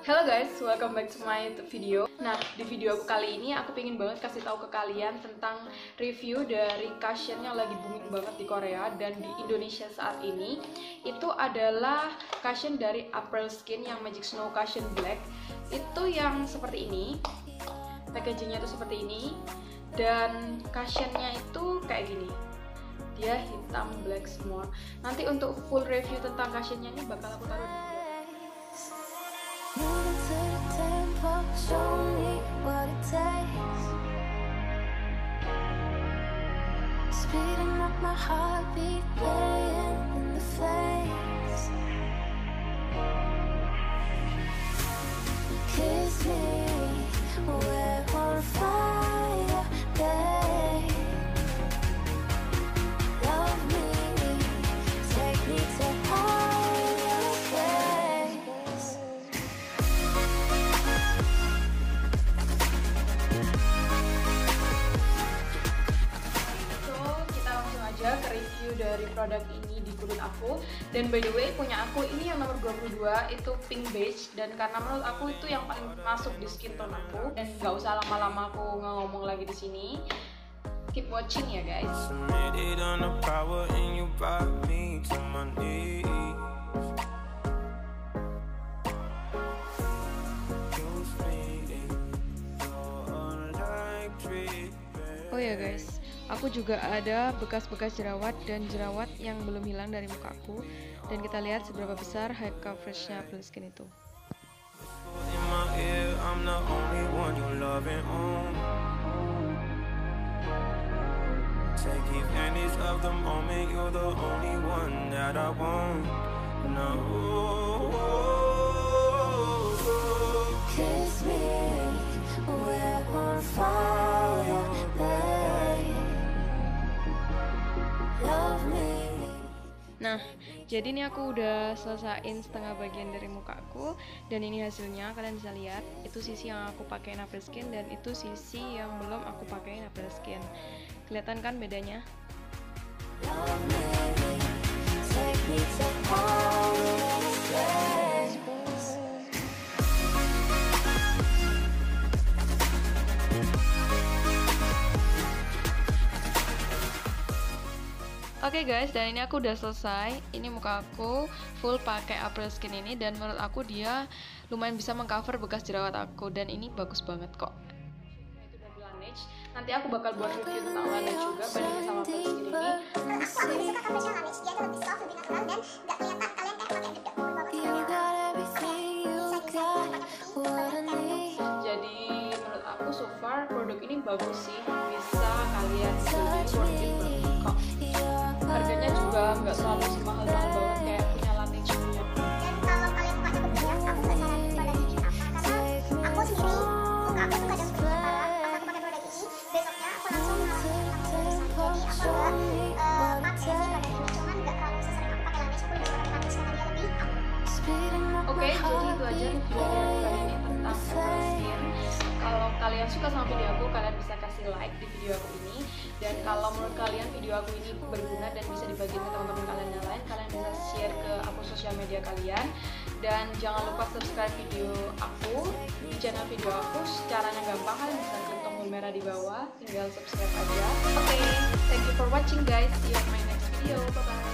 Hello guys, welcome back to my video. Nah, di video aku kali ini aku pengen banget kasih tahu ke kalian tentang review dari cushion yang lagi booming banget di Korea dan di Indonesia saat ini. Itu adalah cushion dari April Skin yang Magic Snow Cushion Black. Itu yang seperti ini. Packagingnya itu seperti ini. Dan cushionnya itu kayak gini. Dia hitam black semua. Nanti untuk full review tentang cushionnya ini bakal aku taruh di show me what it takes. Speeding up my heartbeat, playing in the face. Kiss me, we're on fire, babe. Love me, take me to higher place. Ke review dari produk ini di kulit aku. Dan by the way, punya aku ini yang nomor 22 itu pink beige, dan karena menurut aku itu yang paling masuk di skin tone aku. Dan gak usah lama-lama aku ngomong lagi di sini. Keep watching ya guys. Oh ya guys, aku juga ada bekas-bekas jerawat dan jerawat yang belum hilang dari muka aku. Dan kita lihat seberapa besar high coveragenya April Skin itu. Nah, jadi ini aku udah selesaiin setengah bagian dari muka aku, dan ini hasilnya. Kalian bisa lihat, itu sisi yang aku pakein April Skin dan itu sisi yang belum aku pakein April Skin. Kelihatan kan bedanya? Oke guys, dan ini aku udah selesai. Ini muka aku full pakai April Skin ini, dan menurut aku dia lumayan bisa mengcover bekas jerawat aku, dan ini bagus banget kok. Itu dari Laneige. Nanti aku bakal buat review tentang Laneige juga bandingin sama April Skin ini. Aku lebih suka coveragenya Laneige, dia lebih soft, lebih natural, dan gak kelihatan kalian kayak pakai bedak banget. Jadi menurut aku so far produk ini bagus sih, bisa kalian beli, worth it banget kok. Harganya juga nggak selalu semahal-mahal banget kayak punya Laneige punya. Dan kalau kalian mukanya berminyak, aku nggak saranin produk ini apa, karena aku sendiri muka aku tuh kadang berminyak parah. Pas aku pakai produk ini, besoknya aku langsung ngalamin hitam tulisan. Jadi aku nggak pakai sih produk ini, cuman nggak terlalu sesering aku pakai Laneige. Aku lebih suka pakai Laneige karena dia lebih aman. Oke, jadi itu aja review dari aku kali ini tentang April Skin. Kalau kalian suka sama video aku, kalian bisa kasih like di video aku ini. Dan kalau menurut kalian video aku ini berguna dan bisa dibagiin ke teman-teman kalian yang lain, kalian bisa share ke akun sosial media kalian. Dan jangan lupa subscribe video aku di channel video aku. Caranya gampang, kalian bisa klik tombol merah di bawah, tinggal subscribe aja. Oke, thank you for watching guys. See you on my next video. Bye bye.